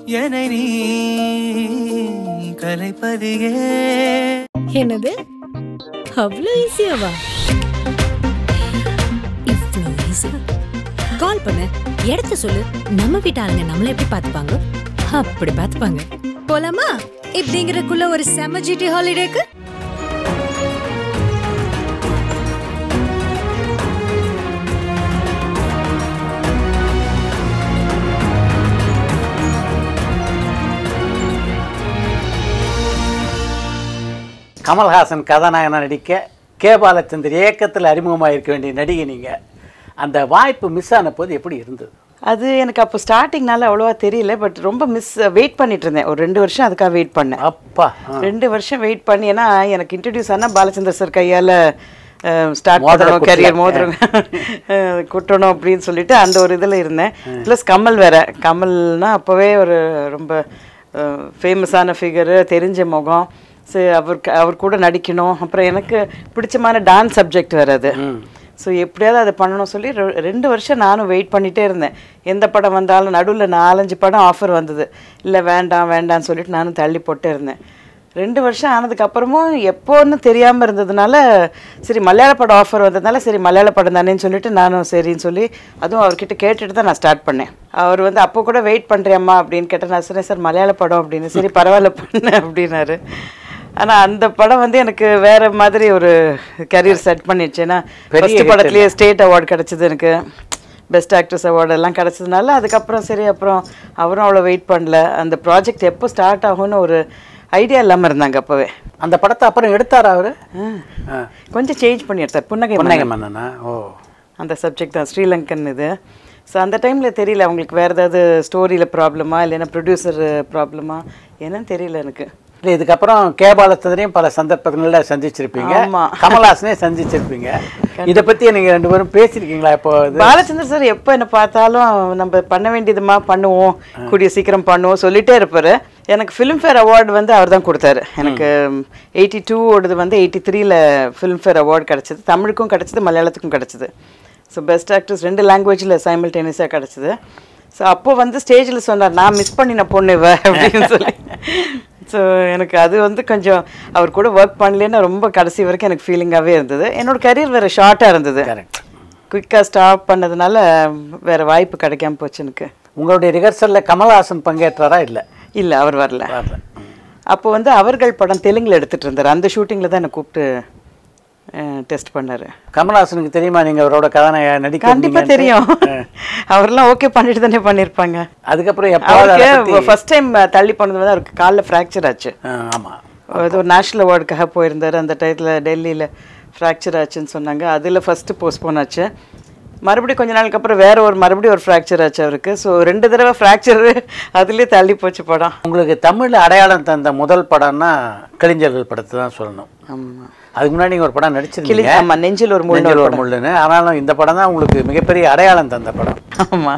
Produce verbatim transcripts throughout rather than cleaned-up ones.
என்னை நீ கலைப்பதியே. என்னது அவ்வளோ ஈஸியாவா? இவ்வளோ ஈஸியா? கால் பண்ணு, இடத்த சொல்லு, நம்ம வீட்டு ஆளுங்க நம்மள எப்படி பார்த்துப்பாங்க அப்படி பார்த்துப்பாங்க. போலாமா? இப்படிங்கிறக்குள்ள ஒரு செம ஜிடி ஹாலிடேக்கு கமல்ஹாசன் கதாநாயகனாக நடிக்க கே பாலச்சந்தர் இயக்கத்தில் அறிமுகமாக இருக்க வேண்டிய நடிகை நீங்கள். அந்த வாய்ப்பு மிஸ் ஆன போது எப்படி இருந்தது? அது எனக்கு அப்போ ஸ்டார்டிங்னால அவ்வளோவா தெரியல. பட் ரொம்ப மிஸ் வெயிட் பண்ணிட்டு இருந்தேன். ஒரு ரெண்டு வருஷம் அதுக்காக வெயிட் பண்ணேன். அப்பா ரெண்டு வருஷம் வெயிட் பண்ணி, ஏன்னா எனக்கு இன்ட்ரடியூஸ் ஆனால் பாலச்சந்தர் சார் கையால் ஸ்டார்ட் பண்ணணும், கரியர் மோதிரம் குட்டணும் அப்படின்னு சொல்லிட்டு அந்த ஒரு இதில் இருந்தேன். ப்ளஸ் கமல் வேற. கமல்னா அப்போவே ஒரு ரொம்ப ஃபேமஸான ஃபிகரு, தெரிஞ்ச முகம். ஸோ அவர் அவர் கூட நடிக்கணும். அப்புறம் எனக்கு பிடிச்சமான டான்ஸ் சப்ஜெக்ட் வேறு அது. ஸோ எப்படியாவது அதை பண்ணணும் சொல்லி ரெண்டு வருஷம் நானும் வெயிட் பண்ணிகிட்டே இருந்தேன். எந்த படம் வந்தாலும் நடுவில் நாலஞ்சு படம் ஆஃபர் வந்தது. இல்லை வேண்டாம் வேண்டான்னு சொல்லிட்டு நானும் தள்ளி போட்டே இருந்தேன். ரெண்டு வருஷம் ஆனதுக்கப்புறமும் எப்போன்னு தெரியாமல் இருந்ததுனால சரி மலையாள படம் ஆஃபர் வந்ததுனால சரி மலையாள படம் தானேன்னு சொல்லிட்டு நானும் சரின்னு சொல்லி அதுவும் அவர்கிட்ட கேட்டுட்டு தான் நான் ஸ்டார்ட் பண்ணேன். அவர் வந்து அப்போ கூட வெயிட் பண்ணுறியம்மா அப்படின்னு கேட்டேன். நான் சொன்னேன் சார் மலையாள படம் அப்படின்னு. சரி பரவாயில்ல பண்ணேன் அப்படின்னாரு. ஆனால் அந்த படம் வந்து எனக்கு வேறு மாதிரி ஒரு கரியர் செட் பண்ணிடுச்சு. ஏன்னா ஃபஸ்ட்டு படத்துலேயே ஸ்டேட் அவார்டு கிடச்சிது, எனக்கு பெஸ்ட் ஆக்ட்ரஸ் அவார்டு எல்லாம் கிடச்சதுனால அதுக்கப்புறம் சரி அப்புறம் அவரும் அவ்வளோ வெயிட் பண்ணல. அந்த ப்ராஜெக்ட் எப்போ ஸ்டார்ட் ஆகும்னு ஒரு ஐடியா இல்லாமல் இருந்தாங்க அப்போவே. அந்த படத்தை அப்புறம் எடுத்தார் அவர்? கொஞ்சம் சேஞ்ச் பண்ணி எடுத்தார். புன்னகை புன்னகை மன்னனா? ஓ, அந்த சப்ஜெக்ட் தான் ஸ்ரீலங்கன் இது. ஸோ அந்த டைமில் தெரியல அவங்களுக்கு வேறு ஏதாவது ஸ்டோரியில் ப்ராப்ளமா இல்லைன்னா ப்ரொடியூசர் ப்ராப்ளமா என்னன்னு தெரியல எனக்கு. இல்லை இதுக்கப்புறம் கே பாலச்சந்தரையும் பல சந்தர்ப்பங்களில் சந்திச்சிருப்பீங்க, கமல்ஹாசனே சந்திச்சிருப்பீங்க. இதை பற்றி நீங்கள் ரெண்டு பேரும் பேசியிருக்கீங்களா? இப்போ பாலச்சந்தர் சார் எப்போ என்ன பார்த்தாலும் நம்ம பண்ண வேண்டியதுமா பண்ணுவோம், கூடிய சீக்கிரம் பண்ணுவோம் சொல்லிட்டே இருப்பார். எனக்கு ஃபிலிம்ஃபேர் அவார்டு வந்து அவர் தான் கொடுத்தாரு. எனக்கு எயிட்டி டூ ஓடுது வந்து எயிட்டி த்ரீல ஃபிலிம்ஃபேர் அவார்டு கிடச்சிது. தமிழுக்கும் கிடச்சிது, மலையாளத்துக்கும் கிடச்சிது. ஸோ பெஸ்ட் ஆக்ட்ரஸ் ரெண்டு லாங்குவேஜில் சைமல்டேனியஸாக கிடச்சிது. ஸோ அப்போ வந்து ஸ்டேஜில் சொன்னார், நான் மிஸ் பண்ணின பொண்ணு இவ அப்படின்னு சொல்லி. ஸோ எனக்கு அது வந்து கொஞ்சம் அவர் கூட ஒர்க் பண்ணலன்னு ரொம்ப கடைசி வரைக்கும் எனக்கு ஃபீலிங்காகவே இருந்தது. என்னோட கரியர் வேறு ஷார்ட்டாக இருந்தது. குயிக்காக ஸ்டாப் பண்ணதுனால வேறு வாய்ப்பு கிடைக்காம போச்சு எனக்கு. உங்களுடைய ரிஹர்சலில் கமல்ஹாசன் பங்கேற்றாரா? இல்லை இல்லை அவர் வரல. அப்போ வந்து அவர்கள் படம் தெலுங்கில் எடுத்துகிட்டு இருந்தார். அந்த ஷூட்டிங்கில் தான் என்னை கூப்பிட்டு டெஸ்ட் பண்ணாரு. கமல்ஹாசனுக்கு தெரியுமா நீங்கள் அவரோட கதாநாயக நடிக்க? கண்டிப்பாக தெரியும். அவரெல்லாம் ஓகே பண்ணிட்டு தானே பண்ணியிருப்பாங்க. அதுக்கப்புறம் எப்போ ஃபர்ஸ்ட் டைம் தள்ளி போனது வந்து அவருக்கு காலில் ஃப்ராக்சர் ஆச்சு. ஆமாம், அது ஒரு நேஷ்னல் அவார்டுக்காக போயிருந்தார். அந்த டயத்தில் டெல்லியில் ஃப்ராக்சர் ஆச்சுன்னு சொன்னாங்க. அதில் ஃபஸ்ட்டு போஸ்ட்போன் ஆச்சு. மறுபடியும் கொஞ்ச நாளுக்கு அப்புறம் வேற ஒரு மறுபடியும் ஒரு ஃப்ராக்சர் ஆச்சு அவருக்கு. ஸோ ரெண்டு தடவை ஃப்ராக்சர் அதுலேயே தள்ளி போச்சு படம். உங்களுக்கு தமிழில் அடையாளம் தந்த முதல் படம்னா கிளிஞ்சல்கள் படத்தை தான் சொல்லணும். ஆமாம், அதுக்கு முன்னாடி நீங்கள் ஒரு படம் நடிச்சிருக்கீங்க. ஆமாம், நெஞ்சில் ஒரு முள்ளு ஒரு முள்ளுன்னு. ஆனாலும் இந்த படம் தான் உங்களுக்கு மிகப்பெரிய அடையாளம் தந்த படம். ஆமாம்,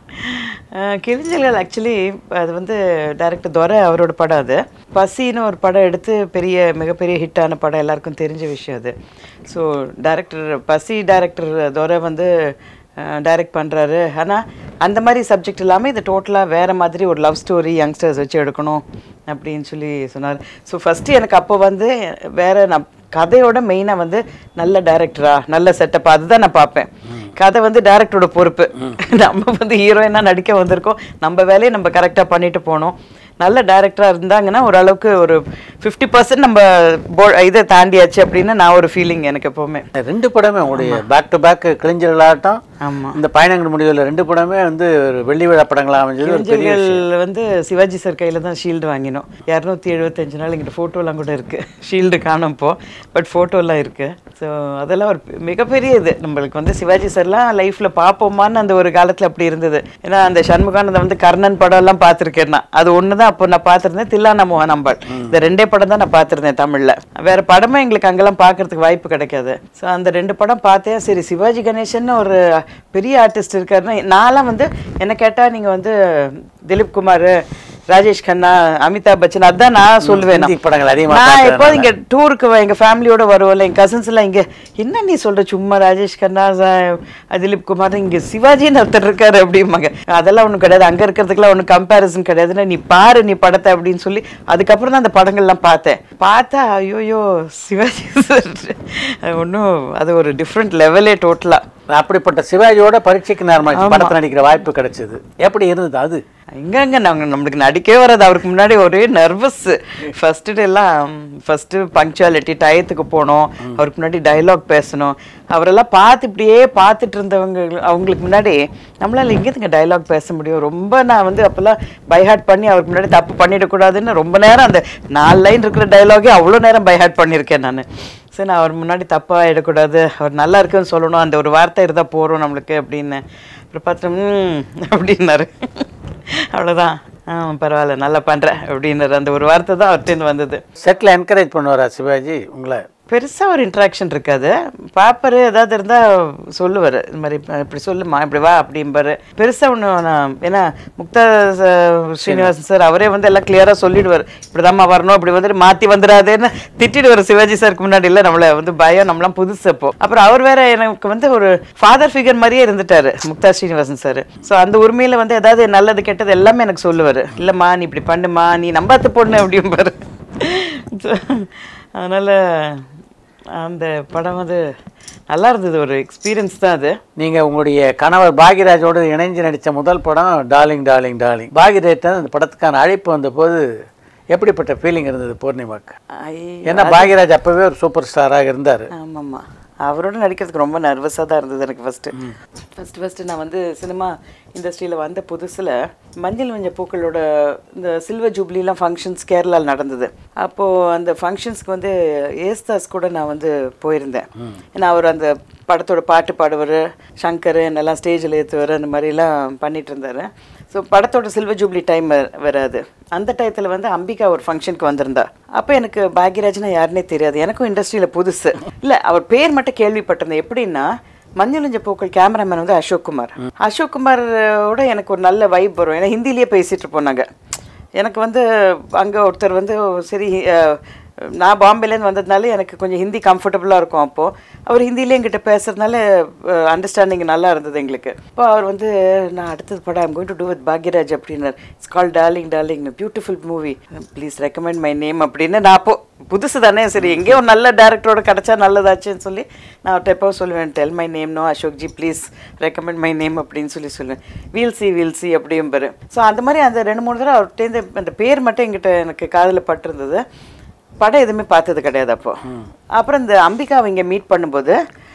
கிளிஞ்சல்கள் ஆக்சுவலி அது வந்து டைரக்டர் துரை அவரோட படம். அது பசின்னு ஒரு படம் எடுத்து பெரிய மிகப்பெரிய ஹிட்டான படம், எல்லாருக்கும் தெரிஞ்ச விஷயம் அது. So director Pasi director Durai வந்து டைரக்ட் பண்ணுறாரு. ஆனால் அந்த மாதிரி சப்ஜெக்ட் இல்லாமல் இது டோட்டலாக வேறு மாதிரி ஒரு லவ் ஸ்டோரி யங்ஸ்டர்ஸ் வச்சு எடுக்கணும் அப்படின்னு சொல்லி சொன்னார். ஸோ ஃபஸ்ட்டு எனக்கு அப்போ வந்து வேறு நான் கதையோட மெயினாக வந்து நல்ல டைரக்டரா நல்ல செட்டப்பா அதுதான் நான் பார்ப்பேன். கதை வந்து டைரக்டரோட பொறுப்பு. நம்ம வந்து ஹீரோயினாக நடிக்க வந்திருக்கோம், நம்ம வேலையை நம்ம கரெக்டாக பண்ணிட்டு போனோம். நல்ல டைரக்டராக இருந்தாங்கன்னா ஓரளவுக்கு ஒரு ஃபிஃப்டி பர்சன்ட் நம்ம போ இதை தாண்டியாச்சு அப்படின்னு நான் ஒரு ஃபீலிங் எனக்கு எப்போவுமே. ரெண்டு படமே உங்களுடைய பேக் டு பேக் கிளிஞ்சலாட்டம். ஆமாம், இந்த பயணங்கள் முடிவில் ரெண்டு படமே வந்து ஒரு வெள்ளி விழா படங்களாக அமைஞ்சது. கிளிஞ்சல்கள் வந்து சிவாஜி சார் கையில் தான் ஷீல்டு வாங்கினோம். இரநூத்தி எழுபத்தஞ்சு நாள் எங்கிட்ட ஃபோட்டோலாம் கூட இருக்குது. ஷீல்டு காணும் போ, பட் ஃபோட்டோலாம் இருக்குது. ஸோ அதெல்லாம் ஒரு மிகப்பெரிய இது நம்மளுக்கு வந்து சிவாஜி சார்லாம் லைஃப்பில் பார்ப்போமான்னு அந்த ஒரு காலத்தில் அப்படி இருந்தது. ஏன்னா அந்த சண்முகானந்தம் வந்து கர்ணன் படம்லாம் பார்த்துருக்கேன்னா அது ஒன்று தான் அப்போ நான் பார்த்துருந்தேன். தில்லானா மோகன் அம்பாள் இந்த ரெண்டே படம் தான் நான் பார்த்துருந்தேன் தமிழில். வேறு படமே எங்களுக்கு அங்கெல்லாம் பார்க்கறதுக்கு வாய்ப்பு கிடைக்காது. ஸோ அந்த ரெண்டு படம் பார்த்தேன். சரி சிவாஜி கணேசன் ஒரு பெரிய ஆர்டிஸ்ட் இருக்காருன்னா நான்லாம் வந்து என்ன கேட்டால் நீங்கள் வந்து திலீப் குமார் ராஜேஷ் கண்ணா, அமிதாப் பச்சன், அதான் நான் சொல்லுவேன். நான் எப்போ இங்க டூருக்கு எங்க ஃபேமிலியோட வருவோம்ல, எங்க கசின்ஸ் எல்லாம் இங்க என்ன நீ சொல்ற சும்மா ராஜேஷ் கண்ணா திலீப் குமார், இங்க சிவாஜின்னு ஒருத்தர் இருக்காரு அப்படிம்பாங்க. அதெல்லாம் ஒண்ணும் கிடையாது, அங்க இருக்கிறதுக்குலாம் ஒன்னும் கம்பேரிசன் கிடையாதுன்னா நீ பாரு நீ படத்தை அப்படின்னு சொல்லி அதுக்கப்புறம் தான் அந்த படங்கள்லாம் பார்த்தேன். பார்த்தா ஐயோயோ சிவாஜி சார் ஒன்றும் அது ஒரு டிஃப்ரெண்ட் லெவலே டோட்டலா. அப்படிப்பட்ட சிவாஜியோட பரீட்சைக்கு நேரமாக படத்தில் நடிக்கிற வாய்ப்பு கிடைச்சது. எப்படி இருந்தது அது? எங்கங்க நாங்கள் நம்மளுக்கு நடிக்கவே வராது. அவருக்கு முன்னாடி ஒரே நர்வஸ். ஃபர்ஸ்ட் எல்லாம் ஃபர்ஸ்ட் பங்க்சுவாலிட்டி, டயத்துக்கு போனோம், அவருக்கு முன்னாடி டைலாக் பேசணும். அவரெல்லாம் பார்த்து இப்படியே பார்த்துட்டு இருந்தவங்க அவங்களுக்கு முன்னாடி நம்மளால எங்கேதுங்க டைலாக் பேச முடியும்? ரொம்ப நான் வந்து அப்போல்லாம் பைஹார்ட் பண்ணி அவருக்கு முன்னாடி தப்பு பண்ணிடக்கூடாதுன்னு ரொம்ப நேரம் அந்த நாலு லைன் இருக்கிற டைலாகே அவ்வளோ நேரம் பைஹார்ட் பண்ணியிருக்கேன் நான். சரி நான் அவர் முன்னாடி தப்பாக ஆகிடக்கூடாது, அவர் நல்லா இருக்குன்னு சொல்லணும், அந்த ஒரு வார்த்தை இருந்தால் போகிறோம் நம்மளுக்கு அப்படின்னு. அப்புறம் பார்த்து ம் அப்படின்னாரு. அவ்வளோதான், ஆ பரவாயில்ல நல்லா பண்ணுறேன் அப்படின்னாரு. அந்த ஒரு வார்த்தை தான் அவர்கிட்ட வந்தது. செட்டில் என்கரேஜ் பண்ணுவாரா சிவாஜி உங்களை? பெருசாக ஒரு இன்ட்ராக்ஷன் இருக்காது. பாப்பர் ஏதாவது இருந்தால் சொல்லுவார், இது மாதிரி இப்படி சொல்லுமா இப்படி வா அப்படிம்பாரு. பெருசாக ஒன்று நான் ஏன்னா முக்தா ஸ்ரீனிவாசன் சார் அவரே வந்து எல்லாம் கிளியராக சொல்லிடுவார், இப்படிதாம்மா வரணும், இப்படி வந்துட்டு மாற்றி வந்துடாதேன்னு திட்டிடுவார். சிவாஜி சாருக்கு முன்னாடி இல்லை நம்மளை வந்து பயம், நம்மளாம் புதுசு அப்போ. அப்புறம் அவர் வேற எனக்கு வந்து ஒரு ஃபாதர் ஃபிகர் மாதிரியே இருந்துட்டாரு முக்தா ஸ்ரீனிவாசன் சார். ஸோ அந்த உரிமையில் வந்து ஏதாவது நல்லது கெட்டது எல்லாமே எனக்கு சொல்லுவார். இல்லைம்மா நீ இப்படி பண்ணுமா, நீ நம்பாத்து பொண்ணு அப்படிம்பாரு. அதனால் அந்த படம் வந்து நல்லா இருந்தது, ஒரு எக்ஸ்பீரியன்ஸ் தான் அது. நீங்கள் உங்களுடைய கணவர் பாக்யராஜோடு இணைஞ்சு நடித்த முதல் படம் டார்லிங் டார்லிங் டார்லிங். பாக்யராஜ் அந்த படத்துக்கான அழைப்பு வந்த போது எப்படிப்பட்ட ஃபீலிங் இருந்தது பூர்ணிமாக்கு? ஏன்னா பாக்யராஜ் அப்போவே ஒரு சூப்பர் ஸ்டாராக இருந்தார். ஆமாம்மா, அவரோட நடிக்கிறதுக்கு ரொம்ப நர்வஸாக தான் இருந்தது எனக்கு. ஃபஸ்ட்டு ஃபஸ்ட்டு ஃபஸ்ட்டு நான் வந்து சினிமா இண்டஸ்ட்ரியில் வந்த புதுசில் மஞ்சள் மஞ்சள் பூக்களோட இந்த சில்வர் ஜூப்ளிலாம் ஃபங்க்ஷன்ஸ் கேரளாவில் நடந்தது. அப்போது அந்த ஃபங்க்ஷன்ஸ்க்கு வந்து ஏஸ்தாஸ் கூட நான் வந்து போயிருந்தேன். ஏன்னா அவர் அந்த படத்தோட பாட்டு பாடுவார், சங்கர் என்னெல்லாம் ஸ்டேஜில் ஏற்றுவார், அந்த மாதிரிலாம் பண்ணிகிட்டு இருந்தார். ஸோ படத்தோட சில்வர் ஜூப்ளி டைம் வராது. அந்த டயத்தில் வந்து அம்பிகா ஒரு ஃபங்க்ஷனுக்கு வந்திருந்தா. அப்போ எனக்கு பாக்யராஜ்னா யாருன்னே தெரியாது, எனக்கும் இண்டஸ்ட்ரியில் புதுசு இல்லை. அவர் பேர் மட்டும் கேள்விப்பட்டிருந்தேன். எப்படின்னா மஞ்சள் பூக்கள் கேமராமேன் வந்து அசோக் குமார். அசோக் குமாரோட எனக்கு ஒரு நல்ல வைப் வரும், ஏன்னா ஹிந்திலேயே பேசிகிட்டு போனாங்க. எனக்கு வந்து அங்கே ஒருத்தர் வந்து சரி நான் பாம்பேலேருந்து வந்ததுனால எனக்கு கொஞ்சம் ஹிந்தி கம்ஃபர்டபுளாக இருக்கும். அப்போது அவர் ஹிந்திலே என்கிட்ட பேசுறதுனால அண்டர்ஸ்டாண்டிங் நல்லா இருந்தது எங்களுக்கு. இப்போ அவர் வந்து நான் அடுத்தது படம் I'm going to do with Bhagyaraj அப்படின்னார். It's call darling darling, beautiful movie, please recommend my name அப்படின்னு. நான் அப்போது புதுசு தானே, சரி எங்கேயோ ஒரு நல்ல டேரக்டரோட கிடச்சா நல்லதாச்சுன்னு சொல்லி நான் அவர்கிட்ட எப்போ சொல்லுவேன், tell my name no Ashok ji please recommend my name அப்படின்னு சொல்லி சொல்லுவேன். வீல் சி வீல் சி அப்படிம்பாரு. ஸோ அந்த மாதிரி அந்த ரெண்டு மூணு தடவை அவர்கிட்ட அந்த பேர் மட்டும் எங்கிட்ட எனக்கு காதில் பட்டிருந்தது. படம் எதுவுமே பார்த்தது கிடையாது அப்போது. அப்புறம் இந்த அம்பிகாவை இங்கே மீட் பண்ணும்போது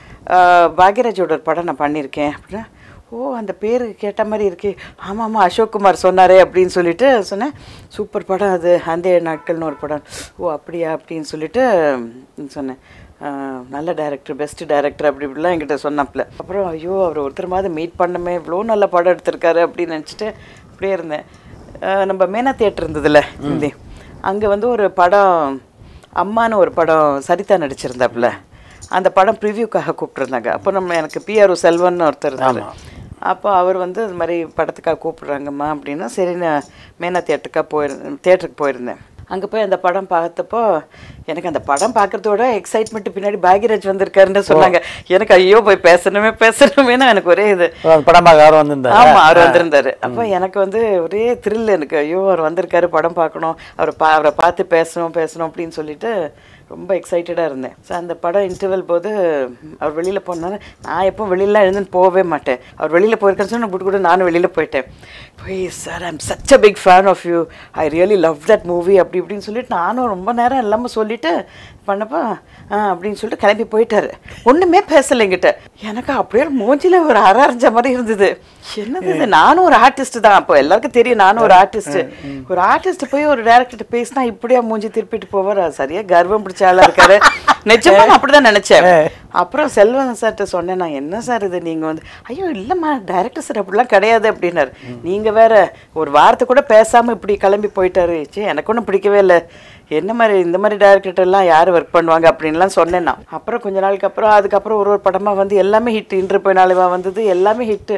பாக்யராஜோட ஒரு படம் நான் பண்ணியிருக்கேன் அப்படின்னா, ஓ அந்த பேர் கேட்ட மாதிரி இருக்கே, ஆமாம் ஆமாம் அசோக் குமார் சொன்னாரே அப்படின்னு சொல்லிட்டு சொன்னேன். சூப்பர் படம் அது, அந்த நாட்கள்னு ஒரு படம். ஓ அப்படியா அப்படின்னு சொல்லிட்டு சொன்னேன். நல்ல டைரக்டர், பெஸ்ட் டைரக்டர் அப்படி இப்படிலாம் என்கிட்ட சொன்னாப்புல. அப்புறம் ஐயோ அவர் ஒருத்தர் மாதிரி மீட் பண்ணமே, இவ்வளோ நல்ல படம் எடுத்திருக்காரு அப்படின்னு நினச்சிட்டு அப்படியே இருந்தேன். நம்ம மேனா தியேட்டர் இருந்ததில்ல ஹிந்தி, அங்கே வந்து ஒரு படம் அம்மானு ஒரு படம் சரிதா நடிச்சிருந்தாப்புல. அந்த படம் ப்ரிவியூக்காக கூப்பிட்ருந்தாங்க. அப்போ நம்ம எனக்கு பிஆர்ஓ செல்வன் ஒருத்தர் இருந்தாங்க. அப்போ அவர் வந்து இது மாதிரி படத்துக்காக கூப்பிட்றாங்கம்மா அப்படின்னா சரி நான் மேனா தியேட்டருக்காக போயிருந்தேன், தியேட்டருக்கு போயிருந்தேன். அங்கே போய் அந்த படம் பார்த்தப்போ எனக்கு அந்த படம் பார்க்குறதோட எக்ஸைட்மெண்ட் பின்னாடி பாக்யராஜ் வந்திருக்காருன்னு சொன்னாங்க. எனக்கு ஐயோ போய் பேசணுமே பேசணுமேனா எனக்கு ஒரே இது. படம் பார்க்க அவர் வந்திருந்தார். ஆமாம் அவர் வந்திருந்தாரு. அப்போ எனக்கு வந்து ஒரே த்ரில், எனக்கு ஐயோ அவர் வந்திருக்காரு படம் பார்க்கணும், அவரை பா அவரை பார்த்து பேசணும் பேசணும் அப்படின்னு சொல்லிட்டு ரொம்ப எக்ஸைட்டடாக இருந்தேன். ஸோ அந்த படம் இன்டர்வல் போது அவர் வெளியில் போனாரு. நான் எப்போ வெளியிலாம் எழுந்துன்னு போகவே மாட்டேன். அவர் வெளியில் போயிருக்கேன்னு சொன்னால் விட்டு கூட நானும் வெளியில் போயிட்டேன். போய் sir I am such a big fan of you, I really love that movie அப்படி இப்படின்னு சொல்லிட்டு நானும் ரொம்ப நேரம் எல்லாமே சொல்லிவிட்டு பண்ணப்போ ஆ அப்படின்னு சொல்லிட்டு கிளம்பி போயிட்டாரு. ஒன்றுமே பேசலை என்கிட்ட. எனக்கு அப்படியே மூஞ்சில் ஒரு அரைஞ்ச மாதிரி இருந்தது. என்னது இது, நானும் ஒரு ஆர்டிஸ்ட் தான். அப்போ எல்லாருக்கும் தெரியும் நானும் ஒரு ஆர்டிஸ்ட்டு. ஒரு ஆர்டிஸ்ட் போய் ஒரு டேரக்டர்கிட்ட பேசினா இப்படியா மூஞ்சி திருப்பிட்டு போவார், சரியா கர்வம் பிடிச்ச ஆளாக இருக்காரு. நிஜமா நான் அப்படிதான் நினைச்சேன். அப்புறம் செல்வன் சார்கிட்ட சொன்னேன், நான் என்ன சார் இது நீங்கள் வந்து, ஐயோ இல்லைம்மா டைரக்டர் சார் அப்படிலாம் கிடையாது அப்படின்னாரு. நீங்கள் வேற ஒரு வார்த்தை கூட பேசாமல் இப்படி கிளம்பி போயிட்டாரு. சே எனக்கு ஒன்றும் பிடிக்கவே இல்லை, என்ன மாதிரி இந்த மாதிரி டேரக்டர்லாம் யார் ஒர்க் பண்ணுவாங்க அப்படின்லாம் சொன்னேன் நான். அப்புறம் கொஞ்ச நாளுக்கு அப்புறம் அதுக்கப்புறம் ஒரு ஒரு படமாக வந்து எல்லாமே ஹிட், இன்று போய் நாளைவா வந்தது எல்லாமே ஹிட்டு.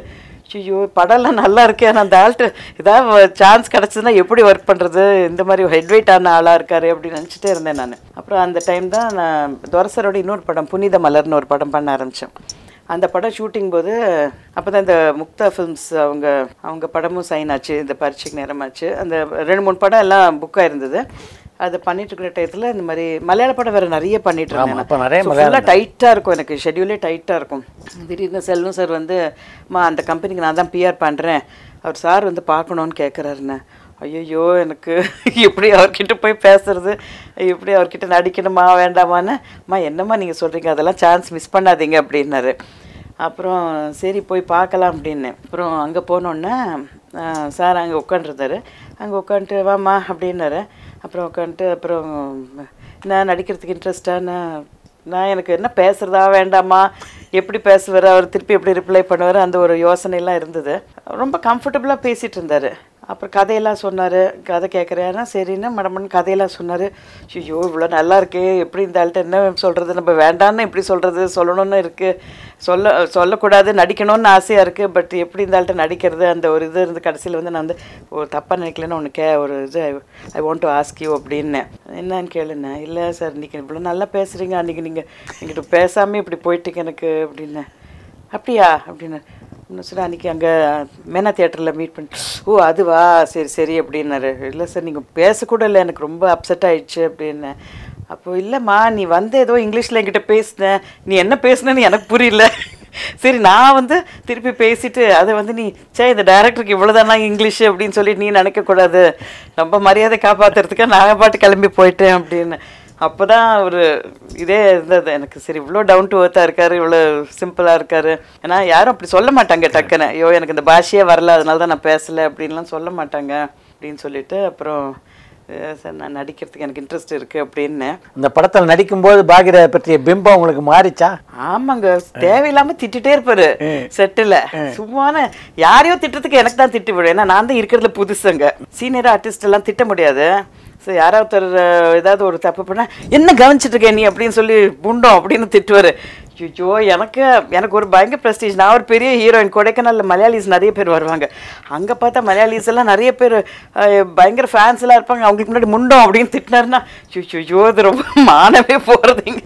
ஐயோ படம்லாம் நல்லா இருக்கே, ஆனால் அந்த ஆள்கிட்ட ஏதாவது சான்ஸ் கிடச்சதுன்னா எப்படி ஒர்க் பண்ணுறது, இந்த மாதிரி ஹெட்வெயிட் ஆன ஆளாக இருக்காரு அப்படின்னு நினச்சிட்டே இருந்தேன் நான். அப்புறம் அந்த டைம் தான் நான் துரசரோட இன்னொரு படம் புனித மலர்னு ஒரு படம் பண்ண ஆரம்பித்தேன். அந்த படம் ஷூட்டிங் போது அப்போ தான் இந்த முக்தா ஃபிலிம்ஸ் அவங்க அவங்க படமும் சைன் ஆச்சு, இந்த பரீட்சைக்கு நேரமாச்சு. அந்த ரெண்டு மூணு படம் எல்லாம் புக்காக இருந்தது. அதை பண்ணிட்டு இருக்கிற டயத்தில் இந்த மாதிரி மலையாள படம் வேறு நிறைய பண்ணிட்டு இருந்தேன். ஃபுல்லாக டைட்டாக இருக்கும், எனக்கு ஷெட்யூலே டைட்டாக இருக்கும். திடீர்னு செல்வம் சார் வந்து மா அந்த கம்பெனிக்கு நான் தான் பிஆர் பண்ணுறேன், அவர் சார் வந்து பார்க்கணுன்னு கேட்குறாருண்ணே. ஐயோ எனக்கு எப்படி அவர்கிட்ட போய் பேசுறது, எப்படி அவர்கிட்ட நடிக்கணுமா வேண்டாமான்னு. அம்மா என்னம்மா நீங்கள் சொல்கிறீங்க, அதெல்லாம் சான்ஸ் மிஸ் பண்ணாதீங்க அப்படின்னாரு. அப்புறம் சரி போய் பார்க்கலாம் அப்படின்னு. அப்புறம் அங்கே போனோன்னே சார் அங்கே உட்காண்ட்ருந்தாரு. அங்கே உட்காந்துட்டு வாம்மா அப்படின்னாரு. அப்புறம் உட்காந்துட்டு அப்புறம் நான் நடிக்கிறதுக்கு இன்ட்ரெஸ்டான நான் எனக்கு என்ன பேசுகிறதா வேண்டாமா, எப்படி பேசுவார், அவர் திருப்பி எப்படி ரிப்ளை பண்ணுவார், அந்த ஒரு யோசனைலாம் இருந்தது. ரொம்ப கம்ஃபர்டபுளாக பேசிகிட்டு இருந்தார். அப்புறம் கதையெல்லாம் சொன்னார். கதை கேட்குறேன்னா சரின்னா மடமன் கதையெல்லாம் சொன்னார். ஐயோ இவ்வளோ நல்லா இருக்கே, எப்படி இந்த ஆள்கிட்ட என்ன சொல்கிறது, நம்ம வேண்டான்னு எப்படி சொல்கிறது, சொல்லணும்னு இருக்குது, சொல்ல சொல்லக்கூடாது, நடிக்கணும்னு ஆசையாக இருக்குது, பட் எப்படி இந்த ஆள்கிட்ட நடிக்கிறது, அந்த ஒரு இது இருந்து கடைசியில் வந்து நான் வந்து ஒரு தப்பாக நினைக்கலன்னு ஒன்று கே ஒரு இது I want to ask you அப்படின்னேன். என்னன்னு கேளுண்ணே. இல்லை சார் இன்றைக்கி இவ்வளோ நல்லா பேசுகிறீங்க, அன்றைக்கி நீங்கள் எங்கிட்ட பேசாமல் இப்படி போயிட்டீங்க எனக்கு அப்படின்னேன். அப்படியா அப்படின்னு இன்னும் சார் அன்றைக்கி அங்கே மேனா தியேட்டரில் மீட் பண்ணி ஓ அதுவா சரி சரி அப்படின்னாரு. இல்லை சார் நீங்கள் பேசக்கூட இல்லை, எனக்கு ரொம்ப அப்செட் ஆகிடுச்சு அப்படின்னேன். அப்போது இல்லைம்மா நீ வந்து ஏதோ இங்கிலீஷில் என்கிட்ட பேசினேன், நீ என்ன பேசுனேன்னு எனக்கு புரியல. சரி நான் வந்து திருப்பி பேசிட்டு அதை வந்து நீ சே இந்த டைரக்டருக்கு இவ்வளோதானா இங்கிலீஷு அப்படின்னு சொல்லி நீ நினைக்கக்கூடாது, நம்ம மரியாதை காப்பாற்றுறதுக்காக நான் பாட்டு கிளம்பி போயிட்டேன் அப்படின்னு. அப்போ தான் ஒரு இதே இருந்தது எனக்கு. சரி இவ்வளோ டவுன் டு எர்த்தாக இருக்கார், இவ்வளோ சிம்பிளாக இருக்கார். ஏன்னா யாரும் அப்படி சொல்ல மாட்டாங்க டக்குன்னு, ஐயோ எனக்கு இந்த பாஷையே வரல அதனால தான் நான் பேசலை அப்படின்லாம் சொல்ல மாட்டாங்க அப்படின்னு சொல்லிட்டு. அப்புறம் சார் நான் நடிக்கிறதுக்கு எனக்கு இன்ட்ரெஸ்ட் இருக்குது அப்படின்னு. இந்த படத்தில் நடிக்கும்போது பாக்யராஜ் பற்றிய பிம்பம் உங்களுக்கு மாறிச்சா? ஆமாங்க, தேவையில்லாமல் திட்டுட்டே இருப்பாரு செட்டில். சும்மான யாரையோ திட்டுறதுக்கு எனக்கு தான் திட்டு விடும், ஏன்னா நான் தான் இருக்கிறதுல புதுசுங்க. சீனியர் ஆர்டிஸ்ட் எல்லாம் திட்ட முடியாது. ஸோ யாராவது ஏதாவது ஒரு தப்பு பண்ணால் என்ன கவனிச்சிட்டு இருக்கேன் நீ அப்படின்னு சொல்லி புண்டோம் அப்படின்னு திட்டுவார். ஐயோ எனக்கு எனக்கு ஒரு பயங்கர ப்ரெஸ்டீஜ். நான் ஒரு பெரிய ஹீரோயின், கொடைக்கானலில் மலையாளிஸ் நிறைய பேர் வருவாங்க. அங்கே பார்த்தா மலையாளிஸ் எல்லாம் நிறைய பேர் பயங்கர ஃபேன்ஸ் எல்லாம் இருப்பாங்க. அவங்களுக்கு முன்னாடி முண்டோம் அப்படின்னு திட்டினாருன்னா ஐயோ அது ரொம்ப மானவே போகிறதுங்க.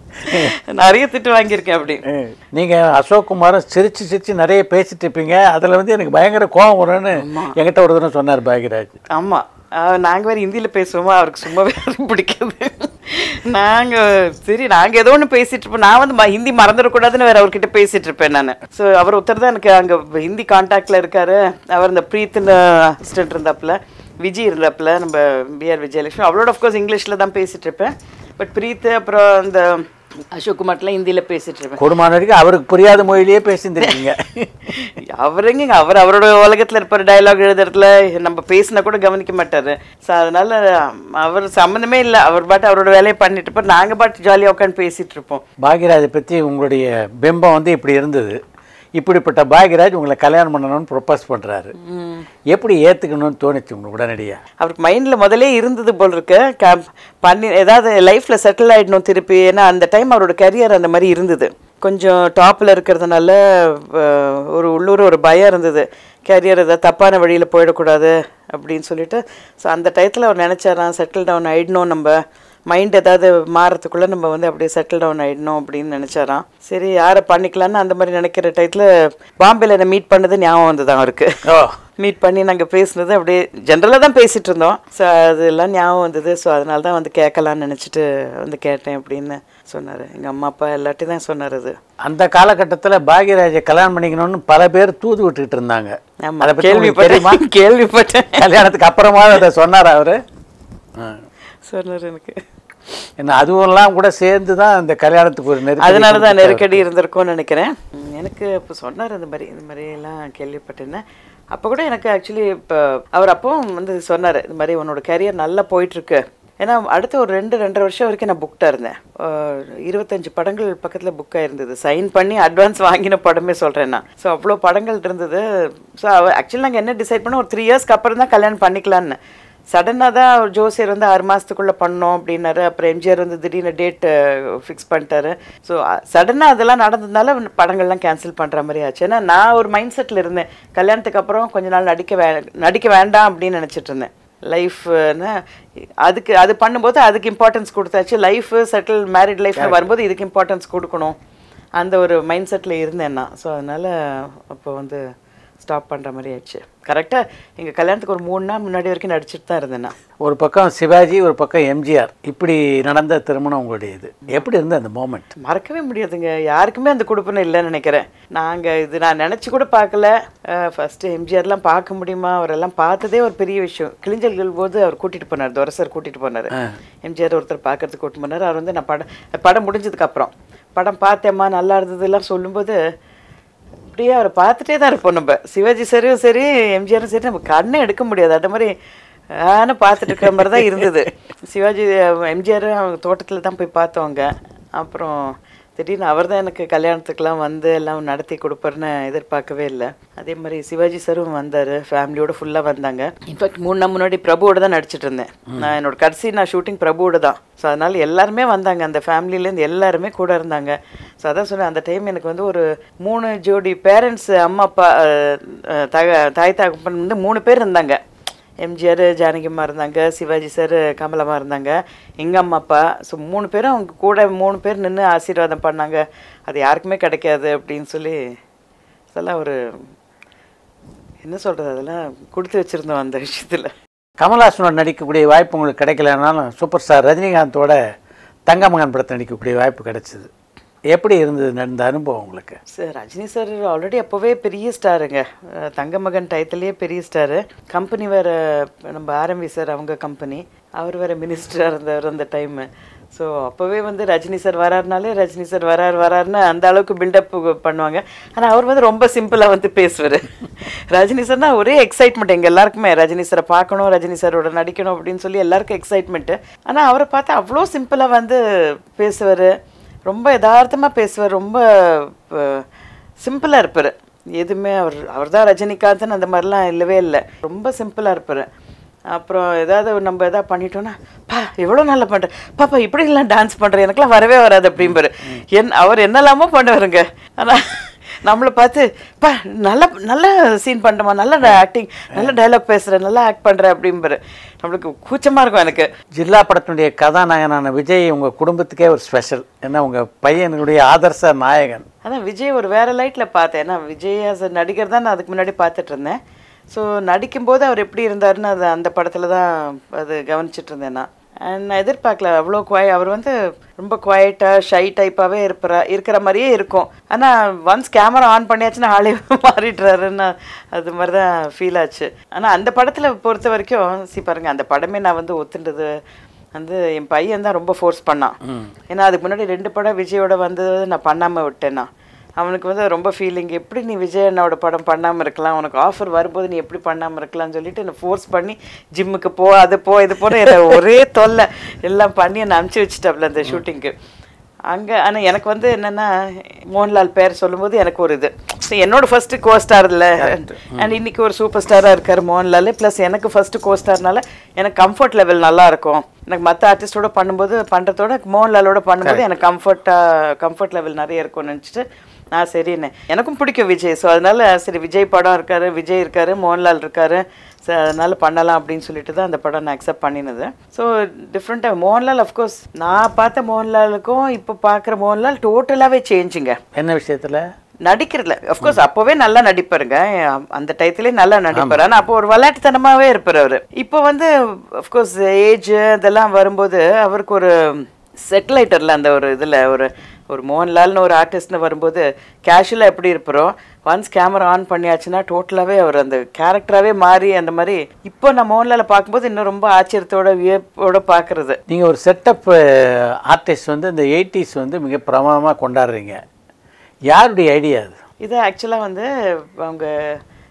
நிறைய திட்டு வாங்கியிருக்கேன் அப்படி. நீங்கள் அசோக் குமாரும் சிரிச்சு சிரிச்சு நிறைய பேசிட்டு இருப்பீங்க, அதில் வந்து எனக்கு பயங்கர கோபம் வரும்னு என்கிட்ட ஒரு தடவை சொன்னார் பாக்யராஜ். ஆமாம், நாங்கள் வேறு ஹிந்தியில் பேசுவோமா, அவருக்கு சும்மாவே பிடிக்காது. நாங்கள் சரி நாங்கள் ஏதோ ஒன்று பேசிகிட்டு இருப்போம். நான் வந்து ஹிந்தி மறந்துடக்கூடாதுன்னு வேறு அவர்கிட்ட பேசிகிட்டு இருப்பேன் நான். ஸோ அவர் ஒருத்தர் தான் எனக்கு அங்கே ஹிந்தி கான்டாக்டில் இருக்கார். அவர் இந்த ப்ரீத்துன்னு அசிஸ்டன்ட் இருந்தாப்புல, விஜய் இருந்தாப்புல, நம்ம பிஆர் விஜயலட்சுமி, அவளோட அஃப்கோர்ஸ் இங்கிலீஷில் தான் பேசிகிட்டு இருப்பேன். பட் ப்ரீத்து அப்புறம் இந்த அசோக் குமார்லாம் ஹிந்தியில் பேசிட்டு இருப்பேன். குடும்பம் வரைக்கும் அவருக்கு புரியாத மொழியிலேயே பேசியிருந்தீங்க. அவருங்க அவர் அவரோட உலகத்தில் இருப்பார், டைலாக் எழுதுறதுல நம்ம பேசினா கூட கவனிக்க மாட்டார். ஸோ அதனால அவர் சம்மந்தமே இல்லை, அவர் பாட்டு அவரோட வேலையை பண்ணிட்டு இருப்பார், நாங்கள் பாட்டு ஜாலியாக உட்காந்து பேசிகிட்டு இருப்போம். பாக்யராஜை பற்றி உங்களுடைய பிம்பம் வந்து இப்படி இருந்தது. இப்படிப்பட்ட பாக்யராஜ் உங்களை கல்யாணம் பண்ணணும்னு ப்ரொப்போஸ் பண்ணுறாரு, எப்படி ஏற்றுக்கணும்னு தோணுச்சு உங்களுக்கு உடனடியாக? அவருக்கு மைண்டில் முதலே இருந்தது போல் இருக்கு, க பண்ணி ஏதாவது லைஃப்பில் செட்டில் ஆகிடணும் திருப்பி. ஏன்னா அந்த டைம் அவரோட கரியர் அந்த மாதிரி இருந்தது, கொஞ்சம் டாப்பில் இருக்கிறதுனால ஒரு உள்ளூர் ஒரு பயம் இருந்தது, கரியர் ஏதாவது தப்பான வழியில் போயிடக்கூடாது அப்படின்னு சொல்லிட்டு. ஸோ அந்த டயத்தில் அவர் நினச்சாராம் செட்டில் டவுன் ஆகிடணும், நம்ம மைண்ட் ஏதாவது மாறத்துக்குள்ளே நம்ம வந்து அப்படியே செட்டில் டவுன் ஆகிடணும் அப்படின்னு நினச்சாராம். சரி யாரை பண்ணிக்கலான்னு அந்த மாதிரி நினைக்கிற டயத்தில் பாம்பேயில் என்னை மீட் பண்ணது ஞாபகம் வந்தது அவருக்கு. மீட் பண்ணி நாங்கள் பேசுனது அப்படியே ஜென்ரலாக தான் பேசிகிட்டு இருந்தோம். ஸோ அதெல்லாம் ஞாபகம் வந்தது. ஸோ அதனால தான் வந்து கேட்கலான்னு நினச்சிட்டு வந்து கேட்டேன் அப்படின்னு சொன்னார். எங்கள் அம்மா அப்பா எல்லாத்தையும் தான் சொன்னார். அது அந்த காலகட்டத்தில் பாக்யராஜை கல்யாணம் பண்ணிக்கணும்னு பல பேர் தூது விட்டுக்கிட்டு இருந்தாங்க. அதை கேள்விப்பட்டேன் கேள்விப்பட்டேன் கல்யாணத்துக்கு அப்புறமா அதை சொன்னார் அவர். சொன்னார் எனக்கு. ஏன்னா அதுவெல்லாம் கூட சேர்ந்து தான் அந்த கல்யாணத்துக்கு ஒரு நெருக்கடி, அதனால தான் நெருக்கடி இருந்திருக்கும்னு நினைக்கிறேன். எனக்கு இப்போ சொன்னார் இந்த மாதிரி இந்த மாதிரியெல்லாம் கேள்விப்பட்டேன்னு. அப்போ கூட எனக்கு ஆக்சுவலி இப்போ அவர் அப்பவும் வந்து சொன்னார் இந்த மாதிரி உன்னோட கேரியர் நல்லா போயிட்டுருக்கு. ஏன்னா அடுத்த ஒரு ரெண்டு ரெண்டரை வருஷம் வரைக்கும் நான் புக்டாக இருந்தேன். இருபத்தஞ்சு படங்கள் பக்கத்தில் புக்காக இருந்தது, சைன் பண்ணி அட்வான்ஸ் வாங்கின படமே சொல்கிறேன் நான். ஸோ அவ்வளோ படங்கள் இருந்தது. ஸோ ஆக்சுவலி நாங்கள் என்ன டிசைட் பண்ணோம், ஒரு த்ரீ இயர்ஸ்க்கு அப்புறம் தான் கல்யாணம் பண்ணிக்கலான்னு. சடனாக தான் ஒரு ஜோசியர் வந்து ஆறு மாதத்துக்குள்ளே பண்ணோம் அப்படின்னாரு. அப்புறம் எம்ஜிஆர் வந்து திடீர்னு டேட்டு ஃபிக்ஸ் பண்ணிட்டாரு. ஸோ சடனாக அதெல்லாம் நடந்ததுனால படங்கள்லாம் கேன்சல் பண்ணுற மாதிரி ஆச்சு. ஏன்னா நான் ஒரு மைண்ட் செட்டில் இருந்தேன், கல்யாணத்துக்கு அப்புறம் கொஞ்ச நாள் நடிக்க வே நடிக்க வேண்டாம் அப்படின்னு நினச்சிட்டு இருந்தேன். லைஃப்னா அதுக்கு அது பண்ணும்போது அதுக்கு இம்பார்ட்டன்ஸ் கொடுத்தாச்சு. லைஃப் செட்டில் மேரிட் லைஃப்பில் வரும்போது இதுக்கு இம்பார்ட்டன்ஸ் கொடுக்கணும் அந்த ஒரு மைண்ட் செட்டில் இருந்தேன் நான். ஸோ அதனால் அப்போ வந்து ஸ்டாப் பண்ணுற மாதிரி ஆயிடுச்சு. கரெக்டாக எங்கள் கல்யாணத்துக்கு ஒரு மூணு நாள் முன்னாடி வரைக்கும் நடிச்சிட்டு தான் இருந்தேன். ஒரு பக்கம் சிவாஜி, ஒரு பக்கம் எம்ஜிஆர், இப்படி நடந்த திருமணம் உங்களுடைய இது எப்படி இருந்தது அந்த மோமெண்ட்? மறக்கவே முடியாதுங்க. யாருக்குமே அந்த கொடுப்பனை இல்லைன்னு நினைக்கிறேன். நாங்கள் இது நான் நினச்சி கூட பார்க்கல. ஃபஸ்ட்டு எம்ஜிஆர்லாம் பார்க்க முடியுமா, அவரெல்லாம் பார்த்ததே ஒரு பெரிய விஷயம். கிளிஞ்சல்கள் போது அவர் கூட்டிகிட்டு போனார், துரசர் கூட்டிகிட்டு போனார். எம்ஜிஆர் ஒருத்தர் பார்க்கறதுக்கு கூட்டிட்டு போனார். அவர் வந்து நான் படம் படம் முடிஞ்சதுக்கப்புறம் படம் பார்த்தேம்மா நல்லா இருந்ததுலாம் சொல்லும்போது அப்படியே அவரை பார்த்துட்டே தான் இருப்போம் நம்ம. சிவாஜி சாரும் சரி எம்ஜிஆரும் சரி நம்ம கண்ணே எடுக்க முடியாது. அந்த மாதிரி ஆனால் பார்த்துட்டு இருக்கிற மாதிரி தான் இருந்தது. சிவாஜி எம்ஜிஆர் அவங்க தோட்டத்தில் தான் போய் பார்த்தோங்க. அப்புறம் திடீர்னு அவர் தான் எனக்கு கல்யாணத்துக்கெலாம் வந்து எல்லாம் நடத்தி கொடுப்பாருன்னு எதிர்பார்க்கவே இல்லை. அதே மாதிரி சிவாஜி சாரும் வந்தார், ஃபேமிலியோடு ஃபுல்லாக வந்தாங்க. இன்ஃபேக்ட் மூணு நாள் முன்னாடி பிரபுவோட தான் நடிச்சிட்டு இருந்தேன் நான். என்னோட கடைசி நான் ஷூட்டிங் பிரபுவோட தான். ஸோ அதனால் எல்லாருமே வந்தாங்க, அந்த ஃபேமிலியிலேருந்து எல்லாருமே கூட இருந்தாங்க. ஸோ அதான் சொன்னேன், அந்த டைம் எனக்கு வந்து ஒரு மூணு ஜோடி பேரண்ட்ஸ், அம்மா அப்பா தக தாய் தகப்பன் வந்து மூணு பேர் இருந்தாங்க. எம்ஜிஆர் ஜானகியம்மா இருந்தாங்க, சிவாஜி சார் கமலம்மா இருந்தாங்க, எங்கள் அம்மா அப்பா. ஸோ மூணு பேரும் அவங்க கூட மூணு பேர் நின்று ஆசீர்வாதம் பண்ணாங்க. அது யாருக்குமே கிடைக்காது அப்படின்னு சொல்லி அதெல்லாம் ஒரு என்ன சொல்கிறது, அதெல்லாம் கொடுத்து வச்சுருந்தோம் அந்த விஷயத்தில். கமல்ஹாசனோட நடிக்கக்கூடிய வாய்ப்பு உங்களுக்கு கிடைக்கலனாலும் சூப்பர் ஸ்டார் ரஜினிகாந்தோட தங்கமகன் படத்தை நடிக்கக்கூடிய வாய்ப்பு கிடைச்சிது. எப்படி இருந்தது அந்த அனுபவம் உங்களுக்கு? சார் ரஜினி சார் ஆல்ரெடி அப்போவே பெரிய ஸ்டாருங்க, தங்கமகன் டயத்துலேயே பெரிய ஸ்டாரு. கம்பெனி வேறு நம்ம ஆர்எம்பி சார் அவங்க கம்பெனி, அவர் வேறு மினிஸ்டராக இருந்தவர் அந்த டைமு. ஸோ அப்போவே வந்து ரஜினி சார் வராருனாலே ரஜினி சார் வராரு வராருன்னு அந்த அளவுக்கு பில்டப் பண்ணுவாங்க. ஆனால் அவர் வந்து ரொம்ப சிம்பிளாக வந்து பேசுவார். ரஜினி சார்னா ஒரே எக்ஸைட்மெண்ட் எங்கள் எல்லாருக்குமே, ரஜினி சாரை பார்க்கணும், ரஜினி சாரோட நடிக்கணும் அப்படின்னு சொல்லி எல்லாருக்கும் எக்ஸைட்மெண்ட்டு. ஆனால் அவரை பார்த்தா அவ்வளோ சிம்பிளாக வந்து பேசுவார், ரொம்ப யதார்த்தமாக பேசுவார், ரொம்ப சிம்பிளாக இருப்பார். எதுவுமே அவர் அவர் தான் ரஜினிகாந்த்னு அந்த மாதிரிலாம் இல்லவே இல்லை, ரொம்ப சிம்பிளாக இருப்பார். அப்புறம் ஏதாவது நம்ம எதாவது பண்ணிட்டோன்னா, பா எவ்வளோ நல்லா பண்ணுறேன், பாப்பா இப்படிலாம் டான்ஸ் பண்ணுறேன், எனக்குலாம் வரவே வராது அப்படிம்பாரு. என் அவர் என்னெல்லாமோ பண்ணுவாருங்க. ஆனால் நம்மளை பார்த்து பா நல்ல நல்ல சீன் பண்ணுறமா, நல்ல ஆக்டிங், நல்ல டைலாக் பேசுகிறேன், நல்லா ஆக்ட் பண்ணுறேன் அப்படிம்பாரு. நம்மளுக்கு கூச்சமாக இருக்கும். எனக்கு ஜில்லா படத்தினுடைய கதாநாயகனான விஜய் உங்கள் குடும்பத்துக்கே ஒரு ஸ்பெஷல். ஏன்னா உங்கள் பையனுடைய ஆதர்ச நாயகன். அதான் விஜய் ஒரு வேறு லைட்டில் பார்த்தேன். ஏன்னா விஜய் ஆஸ் அ நடிகர் தான் நான் அதுக்கு முன்னாடி பார்த்துட்டு இருந்தேன். ஸோ நடிக்கும்போது அவர் எப்படி இருந்தாருன்னு அது அந்த படத்தில் தான் அது கவனிச்சிட்டு இருந்தேன் நான். அண்ட் நான் எதிர்பார்க்கல அவ்வளோ குவாய், அவர் வந்து ரொம்ப குவாய்ட்டாக ஷை டைப்பாகவே இருப்பா இருக்கிற மாதிரியே இருக்கும். ஆனால் ஒன்ஸ் கேமரா ஆன் பண்ணியாச்சுன்னா ஆளே மாறிடுறாருன்னு அது மாதிரி தான் ஃபீல் ஆச்சு. ஆனால் அந்த படத்தில் பொறுத்த வரைக்கும் சி பாருங்கள், அந்த படமே நான் வந்து ஒத்துண்டது வந்து என் பையன் தான் ரொம்ப ஃபோர்ஸ் பண்ணான். ஏன்னா அதுக்கு முன்னாடி ரெண்டு படம் விஜயோட வந்தது நான் பண்ணாமல் விட்டேன்னா. அவனுக்கு வந்து ரொம்ப ஃபீலிங், எப்படி நீ விஜய் அண்ணாவோட படம் பண்ணாமல் இருக்கலாம், உனக்கு ஆஃபர் வரும்போது நீ எப்படி பண்ணாமல் இருக்கலாம்னு சொல்லிட்டு என்னை ஃபோர்ஸ் பண்ணி ஜிம்முக்கு போ, அது போ, இது போகிற என்னை ஒரே தொல்லை எல்லாம் பண்ணி என்னை அனுப்பிச்சி வச்சுட்டாப்புல அந்த ஷூட்டிங்க்கு அங்கே. ஆனால் எனக்கு வந்து என்னென்னா மோகன்லால் பேர் சொல்லும்போது எனக்கு ஒரு இது, ஸோ என்னோட ஃபஸ்ட்டு கோ ஸ்டார் இல்லை, அண்ட் இன்றைக்கி ஒரு சூப்பர் ஸ்டாராக இருக்கார் மோகன்லால், ப்ளஸ் எனக்கு ஃபஸ்ட்டு கோ ஸ்டார்னால எனக்கு கம்ஃபர்ட் லெவல் நல்லாயிருக்கும். எனக்கு மற்ற ஆர்டிஸ்டோட பண்ணும்போது பண்ணுறதோட மோகன்லாலோட பண்ணும்போது எனக்கு கம்ஃபர்ட்டாக கம்ஃபர்ட் லெவல் நிறைய இருக்கும்னு நினச்சிட்டு நான் சரிண்ணே, எனக்கும் பிடிக்கும் விஜய். ஸோ அதனால் சரி விஜய் படம் இருக்கார், விஜய் இருக்கார், மோகன்லால் இருக்கார், ஸோ அதனால் பண்ணலாம் அப்படின்னு சொல்லிட்டு தான் அந்த படம் நான் அக்செப்ட் பண்ணினது. ஸோ டிஃப்ரெண்ட்டாக மோகன்லால் அஃப்கோர்ஸ் நான் பார்த்த மோகன்லாலுக்கும் இப்போ பார்க்குற மோகன்லால் டோட்டலாகவே சேஞ்சுங்க. என்ன விஷயத்தில்? நடிக்கிறதுல அஃப்கோர்ஸ் அப்போவே நல்லா நடிப்பாருங்க, அந்த டயத்துலேயே நல்லா நடிப்பார். ஆனால் அப்போ ஒரு விளையாட்டுத்தனமாகவே இருப்பார் அவர். இப்போ வந்து அஃப்கோர்ஸ் ஏஜ் இதெல்லாம் வரும்போது அவருக்கு ஒரு செட்டிலைட்டரில் அந்த ஒரு இதில் ஒரு ஒரு மோகன்லால்னு ஒரு ஆர்டிஸ்ட்னு வரும்போது கேஷுவலாக எப்படி இருப்போம், ஒன்ஸ் கேமரா ஆன் பண்ணியாச்சுன்னா டோட்டலாகவே அவர் அந்த கேரக்டராகவே மாறி அந்த மாதிரி இப்போ நான் மோகன்லாலை பார்க்கும்போது இன்னும் ரொம்ப ஆச்சரியத்தோட வியப்போட பார்க்குறது. நீங்கள் ஒரு செட்டப் ஆர்டிஸ்ட் வந்து இந்த எயிட்டிஸ் வந்து மிக பிரமாதமாக கொண்டாடுறீங்க, யாருடைய ஐடியா அது? இது ஆக்சுவலாக வந்து அவங்க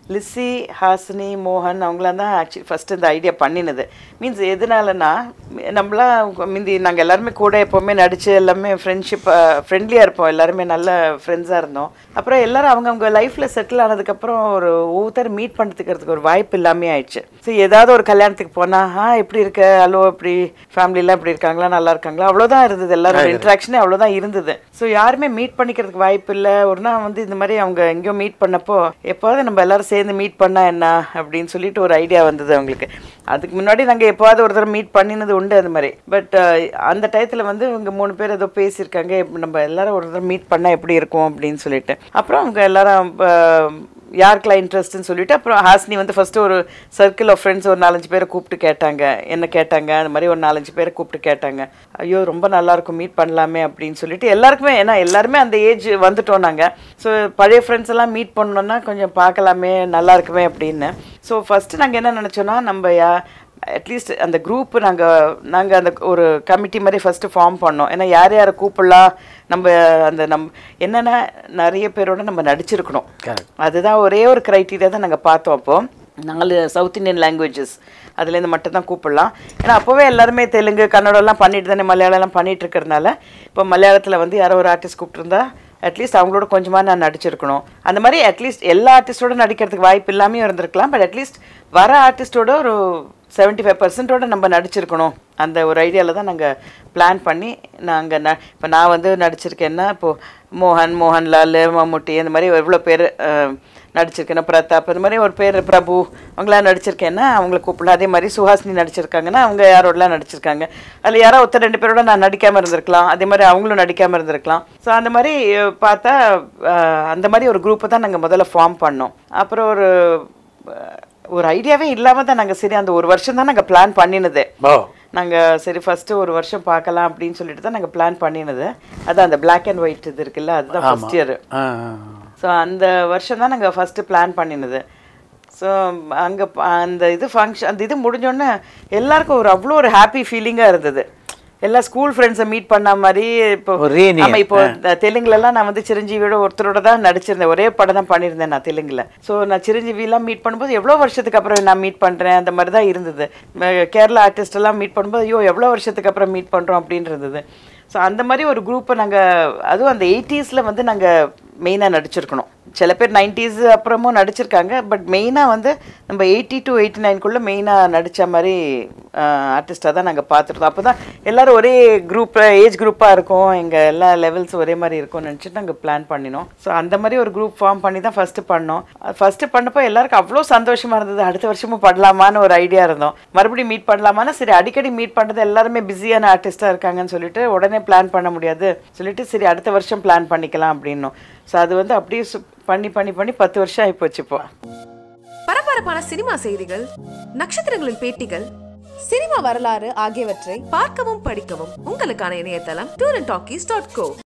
லிஸி, ஹாசினி, மோகன் அவங்களாம் தான் ஆக்சுவலி ஃபஸ்ட்டு இந்த ஐடியா பண்ணினது. மீன்ஸ் எதனாலனா நம்மளாம் முந்தி நாங்கள் எல்லாருமே கூட எப்போவுமே நடித்து எல்லாமே ஃப்ரெண்ட்ஷிப் ஃப்ரெண்ட்லியாக இருப்போம், எல்லாருமே நல்ல ஃப்ரெண்ட்ஸாக இருந்தோம். அப்புறம் எல்லோரும் அவங்கவுங்க லைஃப்பில் செட்டில் ஆனதுக்கப்புறம் ஒரு ஒவ்வொருத்தர் மீட் பண்ணுறதுக்கிறதுக்கு ஒரு வாய்ப்பு இல்லாமே ஆயிடுச்சு. ஸோ ஏதாவது ஒரு கல்யாணத்துக்கு போனால் ஆ எப்படி இருக்க, ஹலோ எப்படி ஃபேமிலிலாம் எப்படி இருக்காங்களா, நல்லா இருக்காங்களா, அவ்வளோதான் இருந்தது. எல்லாரோட இன்ட்ராக்ஷனே அவ்வளோதான் இருந்தது. ஸோ யாருமே மீட் பண்ணிக்கிறதுக்கு வாய்ப்பு இல்லை. ஒரு நாள் வந்து இந்த மாதிரி அவங்க எங்கேயோ மீட் பண்ணப்போ எப்போது நம்ம எல்லாரும் சேர்ந்து மீட் பண்ணால் என்ன அப்படின்னு சொல்லிட்டு ஒரு ஐடியா வந்தது அவங்களுக்கு. அதுக்கு முன்னாடி நாங்கள் எப்போவாது ஒரு தடவை மீட் பண்ணினது உண்டு அந்த மாதிரி. பட் அந்த டயத்தில் வந்து இவங்க மூணு பேர் ஏதோ பேசியிருக்காங்க, நம்ம எல்லாரும் ஒரு தடவை மீட் பண்ணால் எப்படி இருக்கும் அப்படின்னு சொல்லிட்டு. அப்புறம் அவங்க எல்லாரும் யாருக்கெல்லாம் இன்ட்ரெஸ்ட்னு சொல்லிட்டு அப்புறம் ஹாசினி வந்து ஃபஸ்ட்டு ஒரு சர்க்கிள் ஆஃப் ஃப்ரெண்ட்ஸ் ஒரு நாலஞ்சு பேரை கூப்பிட்டு கேட்டாங்க, என்ன கேட்டாங்க, அந்த மாதிரி ஒரு நாலஞ்சு பேரை கூப்பிட்டு கேட்டாங்க. ஐயோ ரொம்ப நல்லாயிருக்கும் மீட் பண்ணலாமே அப்படின்னு சொல்லிட்டு எல்லாருக்குமே, ஏன்னா எல்லாருமே அந்த ஏஜ் வந்துட்டோம் நாங்கள். ஸோ பழைய ஃப்ரெண்ட்ஸ் எல்லாம் மீட் பண்ணோன்னா கொஞ்சம் பார்க்கலாமே, நல்லா இருக்குமே அப்படின்னு. ஸோ ஃபஸ்ட்டு நாங்கள் என்ன நினச்சோன்னா, நம்ம யா அட்லீஸ்ட் அந்த குரூப் நாங்கள் நாங்கள் அந்த ஒரு கமிட்டி மாதிரி ஃபஸ்ட்டு ஃபார்ம் பண்ணோம். ஏன்னா யார் யாரை கூப்பிடலாம், நம்ம அந்த நம் என்னென்னா நிறைய பேரோட நம்ம நடிச்சிருக்கணும். அதுதான் ஒரே ஒரு க்ரைட்டீரியா தான் நாங்கள் பார்த்தோம். அப்போது நாலு சவுத் இண்டியன் லாங்குவேஜஸ் அதுலேருந்து மட்டும் தான் கூப்பிடலாம். ஏன்னா அப்போவே எல்லாருமே தெலுங்கு, கன்னடம்லாம் பண்ணிட்டு தானே மலையாளம்லாம் பண்ணிகிட்டு இருக்கிறதுனால இப்போ மலையாளத்தில் வந்து யாரோ ஒரு ஆர்டிஸ்ட் கூப்பிட்டுருந்தா அட்லீஸ்ட் அவங்களோட கொஞ்சமாக நான் நடிச்சிருக்கணும். அந்த மாதிரி அட்லீஸ்ட் எல்லா ஆர்டிஸ்டோட நடிக்கிறதுக்கு வாய்ப்பு இல்லாமல் இருந்திருக்கலாம். பட் அட்லீஸ்ட் வர ஆர்டிஸ்டோட ஒரு செவன்ட்டி ஃபைவ் பர்சன்டோட நம்ம நடிச்சிருக்கணும். அந்த ஒரு ஐடியாவில் தான் நாங்கள் பிளான் பண்ணி நாங்கள் ந இப்போ நான் வந்து நடிச்சிருக்கேன்னா இப்போது மோகன், மோகன்லால், மம்முட்டி அந்த மாதிரி எவ்வளோ பேர் நடிச்சிருக்கேன்னா, பிரதாப் அந்த மாதிரி ஒரு பேர், பிரபு அவங்களாம் நடிச்சிருக்கேன்னா அவங்கள கூப்பிடலாம். அதே மாதிரி சுஹாசினி நடிச்சிருக்காங்கன்னா அவங்க யாரோடலாம் நடிச்சிருக்காங்க. அதில் யாரோ ஒருத்தர் ரெண்டு பேரோட நான் நடிக்காமல் இருந்திருக்கலாம், அதே மாதிரி அவங்களும் நடிக்காமல் இருந்திருக்கலாம். ஸோ அந்த மாதிரி பார்த்தா அந்த மாதிரி ஒரு குரூப்பை தான் நாங்கள் முதல்ல ஃபார்ம் பண்ணோம். அப்புறம் ஒரு ஒரு ஐடியாவே இல்லாமல் தான் நாங்கள் சரி அந்த ஒரு வருஷம் தான் நாங்கள் பிளான் பண்ணினது. நாங்கள் சரி ஃபஸ்ட்டு ஒரு வருஷம் பார்க்கலாம் அப்படின்னு சொல்லிட்டு தான் நாங்கள் பிளான் பண்ணினது. அதான் அந்த பிளாக் அண்ட் ஒயிட் இது இருக்குல்ல, அதுதான் ஃபஸ்ட் இயர். ஸோ அந்த வருஷம் தான் நாங்கள் ஃபஸ்ட்டு பிளான் பண்ணினது. ஸோ அங்கே அந்த இது ஃபங்க்ஷன் அந்த இது முடிஞ்சோடனே எல்லாருக்கும் ஒரு அவ்வளோ ஒரு ஹாப்பி ஃபீலிங்காக இருந்தது. எல்லா ஸ்கூல் ஃப்ரெண்ட்ஸை மீட் பண்ண மாதிரி. இப்போ ஆமாம், இப்போ தெலுங்குலலாம் நான் வந்து சிரஞ்சீவியோட ஒருத்தரோட தான் நடிச்சிருந்தேன், ஒரே படம் தான் பண்ணியிருந்தேன் நான் தெலுங்குல. ஸோ நான் சிரஞ்சீவிலாம் மீட் பண்ணும்போது எவ்வளோ வருஷத்துக்கு அப்புறம் நான் மீட் பண்ணுறேன் அந்த மாதிரி தான் இருந்தது. கேரளா ஆர்டிஸ்டெல்லாம் மீட் பண்ணும்போது ஐயோ எவ்வளோ வருஷத்துக்கு அப்புறம் மீட் பண்ணுறோம் அப்படின்னு இருந்தது. ஸோ அந்த மாதிரி ஒரு குரூப்பை நாங்கள், அதுவும் அந்த எயிட்டிஸில் வந்து நாங்கள் மெயினாக நடிச்சிருக்கணும். சில பேர் நைன்டிஸ் அப்புறமும் நடிச்சிருக்காங்க. பட் மெயினாக வந்து நம்ம எயிட்டி டு எயிட்டி நைன்குள்ளே மெயினாக நடித்த மாதிரி ஆர்டிஸ்டாக தான் நாங்கள் பார்த்துருந்தோம். அப்போ தான் எல்லோரும் ஒரே குரூப் ஏஜ் குரூப்பாக இருக்கும், எங்கள் எல்லா லெவல்ஸ் ஒரே மாதிரி இருக்கும்னு நினச்சிட்டு நாங்கள் பிளான் பண்ணினோம். ஸோ அந்த மாதிரி ஒரு குரூப் ஃபார்ம் பண்ணி தான் ஃபஸ்ட்டு பண்ணோம். ஃபஸ்ட்டு பண்ணப்போ எல்லாருக்கும் அவ்வளோ சந்தோஷமாக இருந்தது. அடுத்த வருஷமும் பண்ணலாமான்னு ஒரு ஐடியா இருந்தோம். மறுபடியும் மீட் பண்ணலாமான்னா சரி அடிக்கடி மீட் பண்ணுறது எல்லாருமே பிஸியான ஆர்டிஸ்ட்டாக இருக்காங்கன்னு சொல்லிட்டு உடனே பிளான் பண்ண முடியாது சொல்லிட்டு சரி அடுத்த வருஷம் பிளான் பண்ணிக்கலாம் அப்படின்னோம். ஸோ அது வந்து அப்படியே பண்ணி பண்ணி பண்ணி பத்து வருஷம் ஆகிப்போச்சு. இப்போ பரபரப்பான சினிமா செய்திகள், நட்சத்திரங்களின் பேட்டிகள், சினிமா வரலாறு ஆகியவற்றை பார்க்கவும் படிக்கவும் உங்களுக்கான இணையதளம் tour and talkies dot go.